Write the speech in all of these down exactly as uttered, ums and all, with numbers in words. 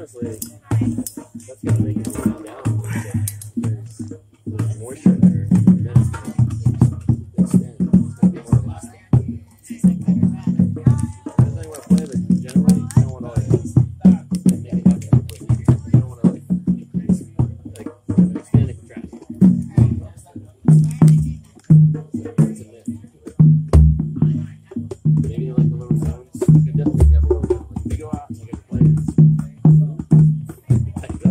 honestly, that's gonna make it cool down. There's, there's moisture there, and then it's gonna extend. It's gonna be more elastic. That's how you want to play, but generally, you don't want to like make it happen quickly. You don't want to like like expand and contract. It's a myth. Maybe like the lower zones. You can definitely have a lower zone. Like if you go out and you get to play, I can go.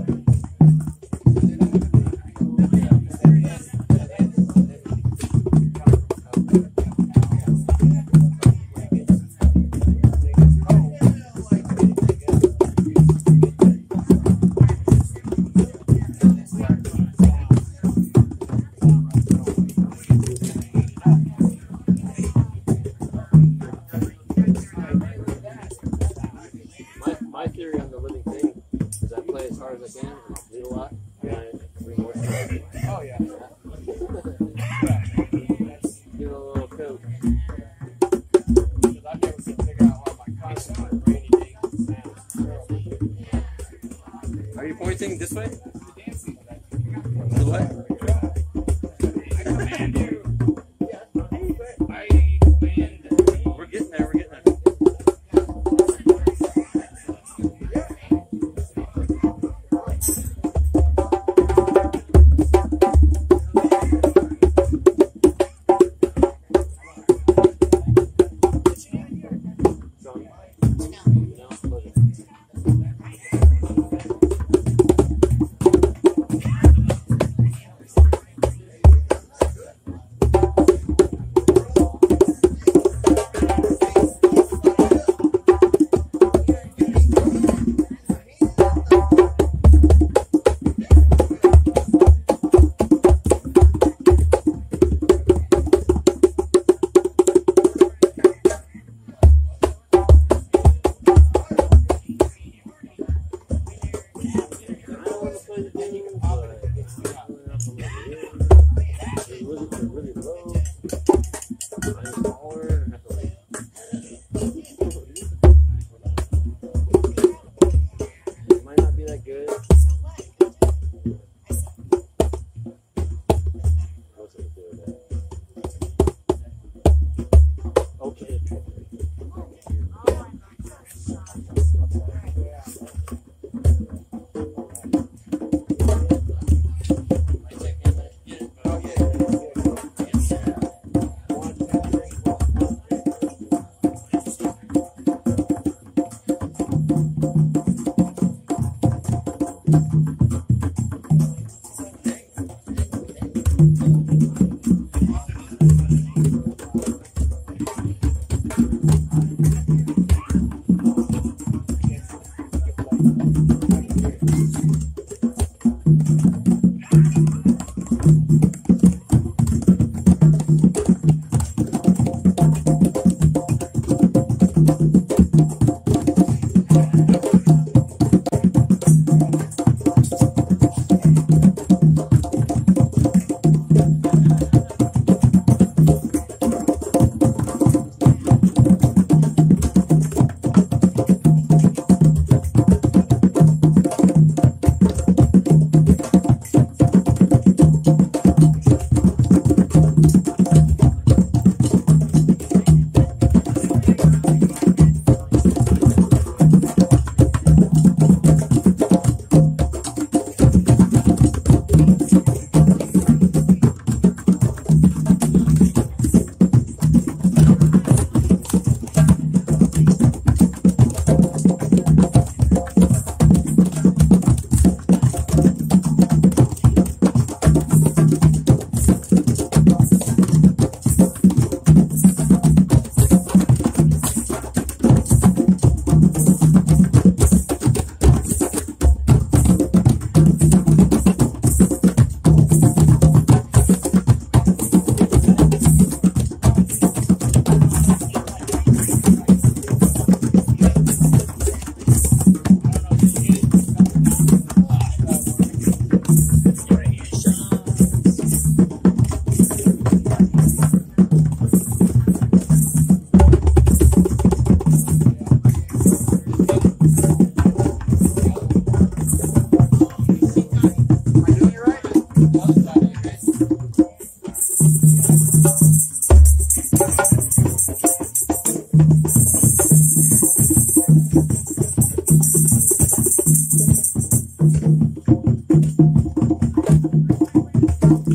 My, my theory on the living thing is I play as hard as I can and I'll bleed a lot and I bring more stuff. Oh, yeah. Give it a little coat. Because I've never been figure out why my concept of rainy day sounds. Are you pointing this way? The what? I command you. I command. We're getting there, we're getting there.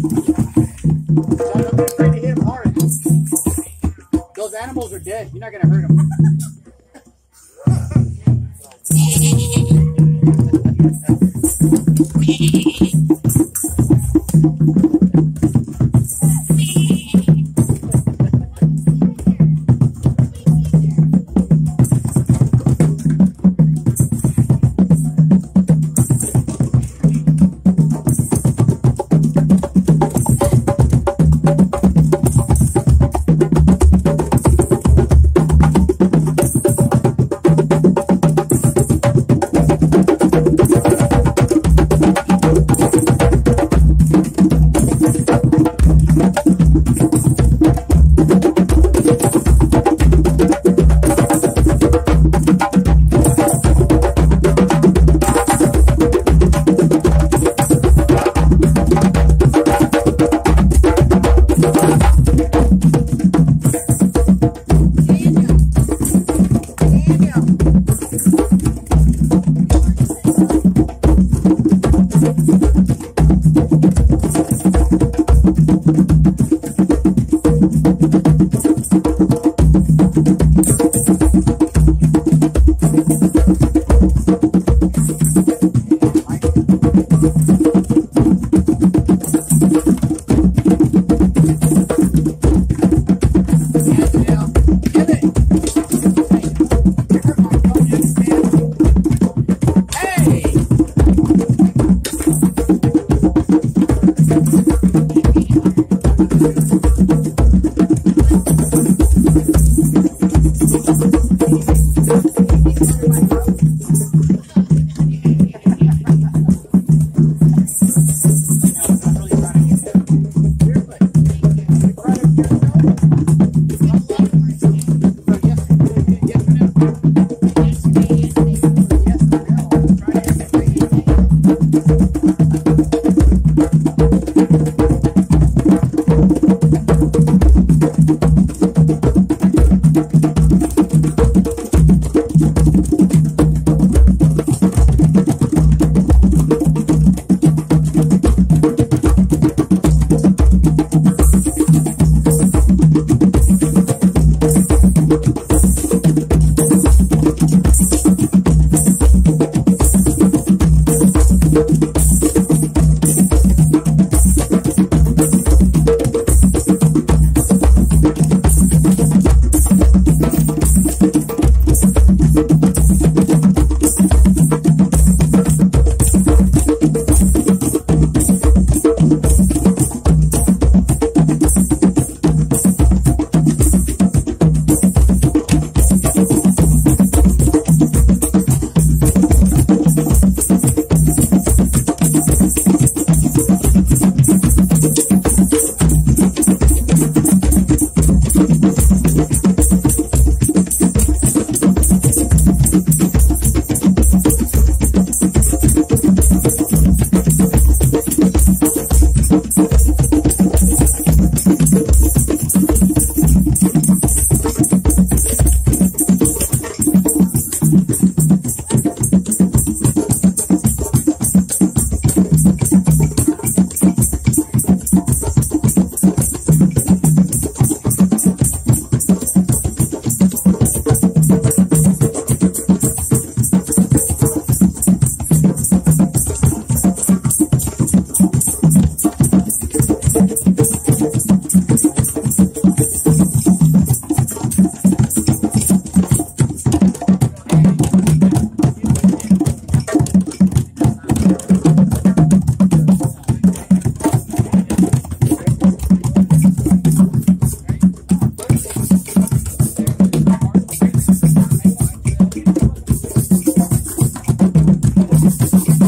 Don't be afraid to hit him hard. Those animals are dead. You're not going to hurt them.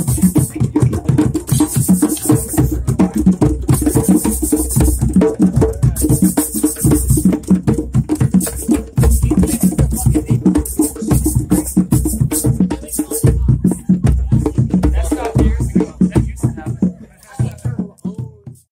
Thank you.